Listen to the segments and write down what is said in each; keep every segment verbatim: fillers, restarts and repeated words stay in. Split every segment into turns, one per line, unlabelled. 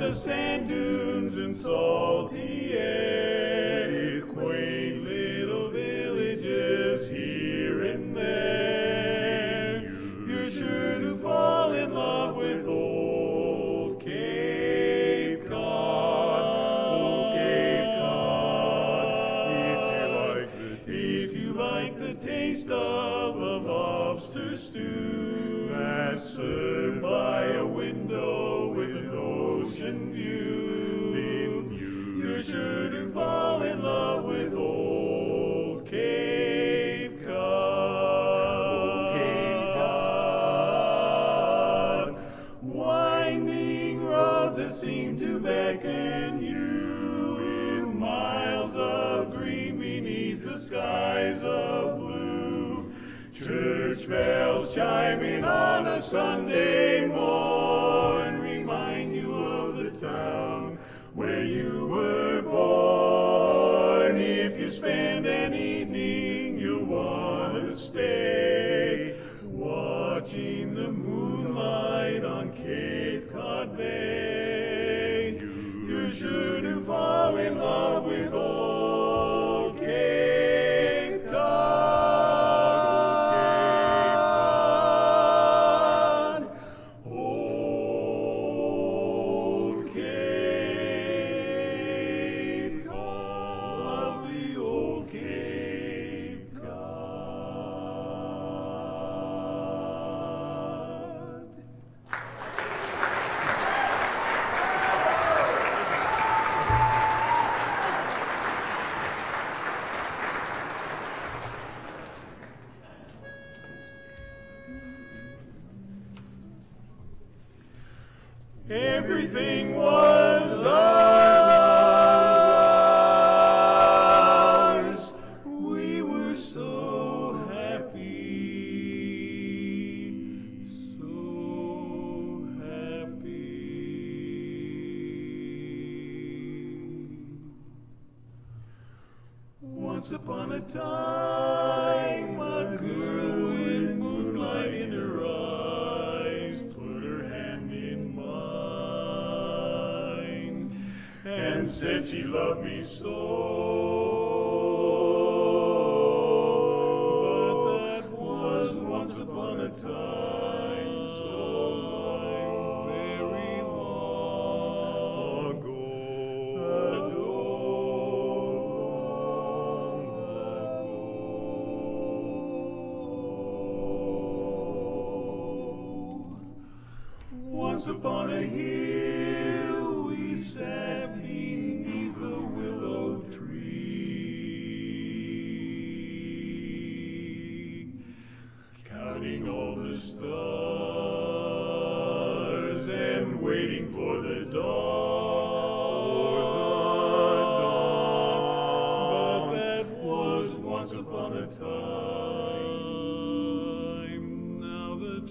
of sand dunes and salty air, with quaint little villages here and there. You're sure to fall in love with old Cape Cod, old Cape Cod. If you like the, if you like the taste of a lobster stew that's served by a window with an ocean view, you're sure to fall in love with old Cape Cod. Old Cape Cod. Winding roads that seem to beckon you, with miles of green beneath the skies of blue. Church bells chiming on a Sunday morn remind you of the town where you were born. If you spend an evening, you'll want to stay, watching the moonlight on Cape Cod Bay. You're sure to fall in love with old Cape Cod. Old Cape Cod. Lovely old Cape Cod. Everything was ours. We were so happy, so happy. Once upon a time, a girl with moonlight in her eyes put her hand in mine and said she loved me so. But that was once upon a time, so long, very long ago. Ago, long ago. Once upon a hill we sat beneath a willow tree, counting all the stars and waiting for the dawn. But that was once upon a time. Now the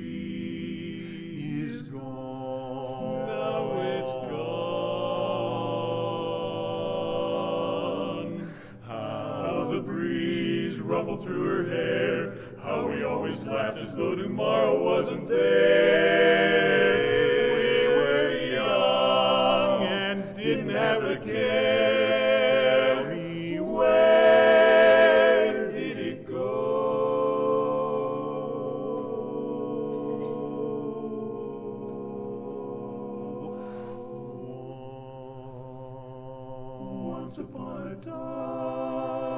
tree is gone. Now it's gone. How the breeze ruffled through her hair. How we always laughed as though tomorrow wasn't there. We were young and didn't have a care. Tell me, where did it go? Once upon a time.